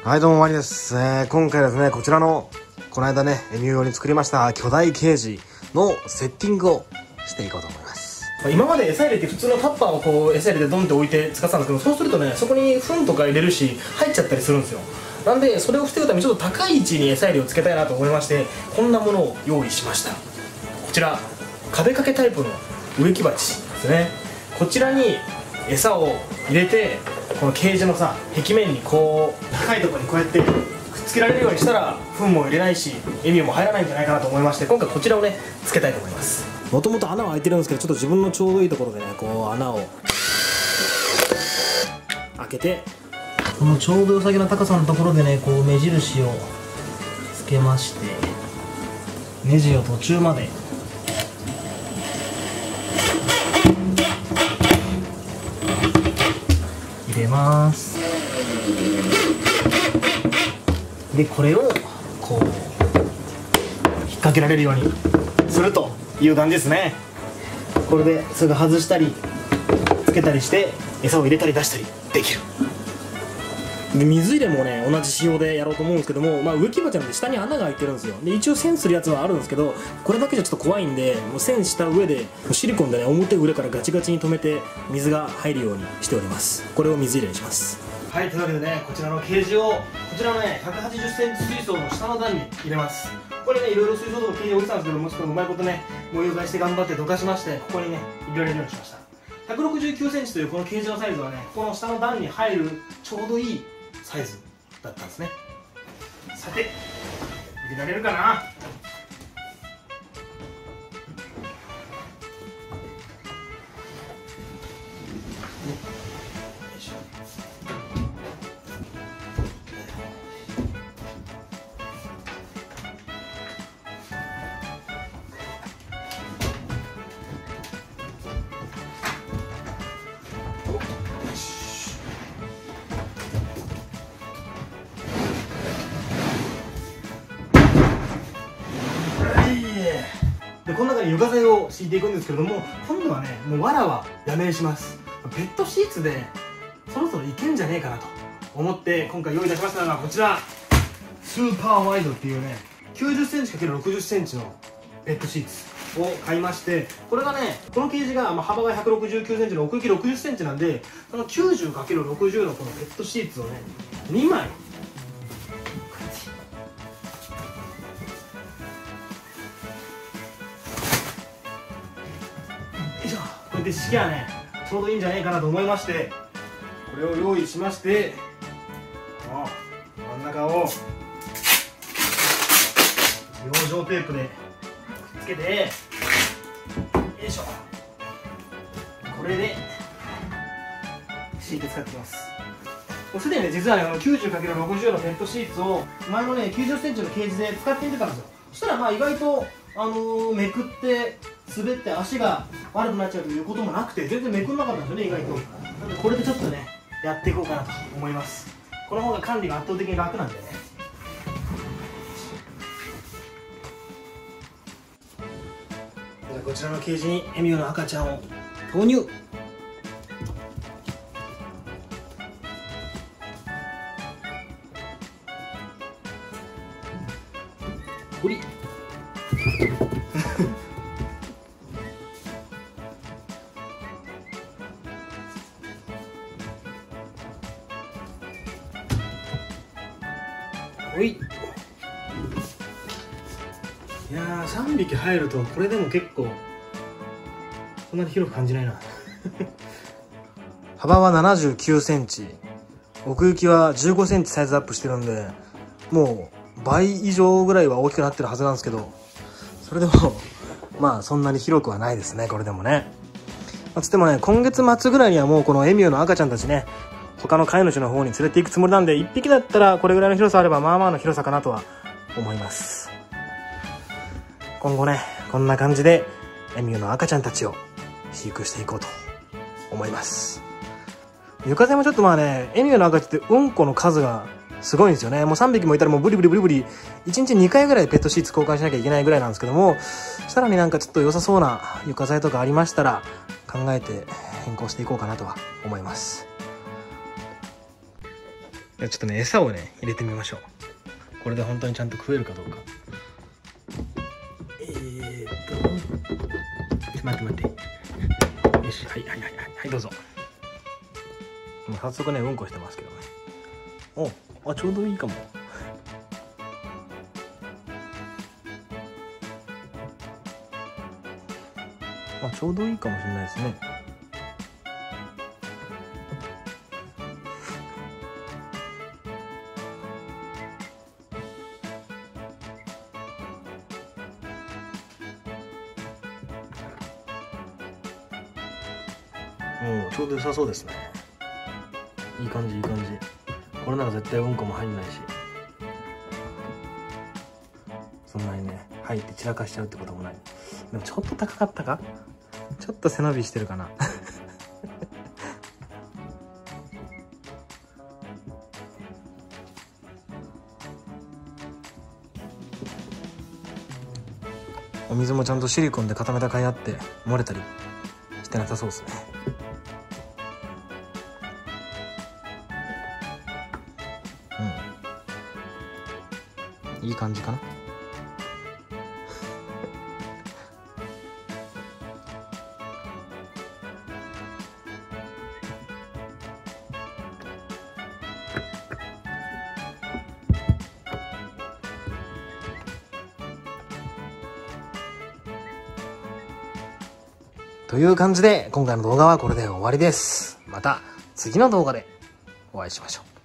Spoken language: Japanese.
はい、どうもマリです。今回はですね、こちらのこの間ねエミュー用に作りました巨大ケージのセッティングをしていこうと思います。 今まで餌入れて普通のタッパーをこう餌入れてドンって置いて使ってたんですけど、そうするとねそこに糞とか入れるし入っちゃったりするんですよ。なんでそれを防ぐためにちょっと高い位置に餌入れをつけたいなと思いまして、こんなものを用意しました。こちら壁掛けタイプの植木鉢ですね。こちらに餌を入れて、このケージのさ壁面にこう高いところにこうやってくっつけられるようにしたら糞も入れないしエミューも入らないんじゃないかなと思いまして、今回こちらをねつけたいと思います。もともと穴は開いてるんですけど、ちょっと自分のちょうどいいところでねこう穴を開けて、このちょうど良さげな高さのところでねこう目印をつけまして、ネジを途中まで入れます。でこれをこう引っ掛けられるようにするという感じですね。これですぐ外したりつけたりして餌を入れたり出したりできる。で水入れもね同じ仕様でやろうと思うんですけども、植木鉢なんで下に穴が開いてるんですよ。で一応栓するやつはあるんですけど、これだけじゃちょっと怖いんで、もう栓した上でシリコンでね表裏からガチガチに留めて水が入るようにしております。これを水入れにします。はい、というわけでねこちらのケージをこちらのね180センチ水槽の下の段に入れます。これねいろいろ水槽とかケージ置いてたんですけども、ちょっとうまいことね模様替えして頑張ってどかしまして、ここにね入れられるようにしました。169センチというこのケージのサイズはね、この下の段に入るちょうどいいサイズだったんですね。さて入れられるかな。でこの中に床材を敷いていくんですけれども、今度はねもう藁はやめにします。ペットシーツでそろそろいけんじゃねえかなと思って今回用意いたしましたのがこちら、スーパーワイドっていうね 90cm×60センチのペットシーツを買いまして、これがねこのケージが幅が169センチの奥行き60センチなんで、その 90×60 のこのペットシーツをね2枚これで敷きはねちょうどいいんじゃないかなと思いまして、これを用意しまして、真ん中を養生テープでくっつけて、よいしょ、これで敷いて使っていきます。もうすでにね実はねこの 90×60 のペットシーツを前のね90センチのケージで使ってみてたんですよ。そしたら意外とめくって滑って足が悪くなっちゃうということもなくて、全然めくんなかったんですよね意外と。なのでこれでちょっとねやっていこうかなと思います。この方が管理が圧倒的に楽なんでね。ではこちらのケージにエミューの赤ちゃんを投入。ほりおい。いやー3匹入るとこれでも結構そんなに広く感じないな幅は79センチ、奥行きは15センチサイズアップしてるんで、もう倍以上ぐらいは大きくなってるはずなんですけど、それでもそんなに広くはないですね。これでもねつってもね今月末ぐらいにはもうこのエミューの赤ちゃんたちね他の飼い主の方に連れて行くつもりなんで、1匹だったらこれぐらいの広さあればまあまあの広さかなとは思います。今後ねこんな感じでエミューの赤ちゃんたちを飼育していこうと思います。床材もちょっとエミューの赤ちゃんってうんこの数がすごいんですよね。もう3匹もいたらもうブリブリブリブリ1日2回ぐらいペットシーツ交換しなきゃいけないぐらいなんですけども、さらになんかちょっと良さそうな床材とかありましたら考えて変更していこうかなとは思います。 ちょっとね、餌をね入れてみましょう。これで本当にちゃんと食えるかどうか。待ってよし、はいどうぞ。もう早速ねうんこしてますけどね。ちょうどいいかも。ちょうどいいかもしれないですね。ちょうど良さそうですね。いい感じ。これなら絶対うんこも入んないし、そんなにね入って散らかしちゃうってこともない。でもちょっと高かったか、ちょっと背伸びしてるかな。お水もちゃんとシリコンで固めた甲斐あって漏れたりしてなさそうですね。いい感じかな。という感じで今回の動画はこれで終わりです。また次の動画でお会いしましょう。